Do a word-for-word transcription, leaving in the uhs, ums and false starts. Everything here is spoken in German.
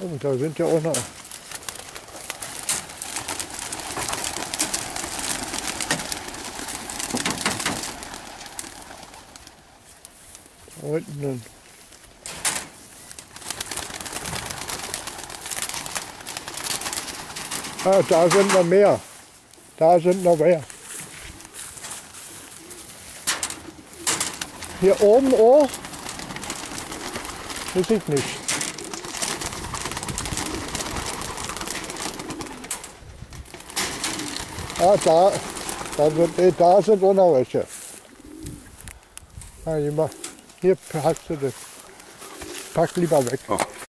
Und da sind ja auch noch. Da unten dann. Ah, da sind noch mehr. Da sind noch mehr. Hier oben auch. Weiß ich nicht. Ah, da, da, sind, nee, da sind auch noch welche. Ah, hier, hier hast du das. Pack lieber weg. Oh.